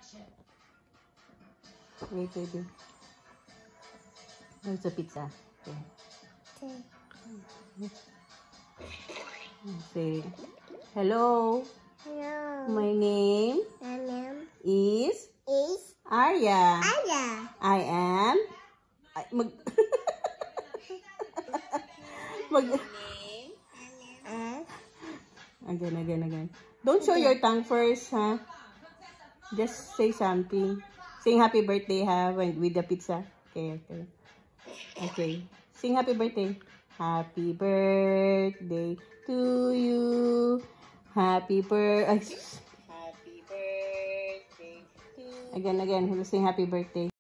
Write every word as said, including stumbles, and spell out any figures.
Wait, wait, wait. Where's the pizza? Okay. Say, hello. Hello. My name My name is is Arya. Arya. I am. Ay, mag. mag. Again, again, again. Don't show your tongue first, huh? Just say something. Sing happy birthday, ha, when, with the pizza. Okay, okay. Okay. Sing happy birthday. Happy birthday to you. Happy birthday. Happy birthday to you. Again, again. Sing happy birthday.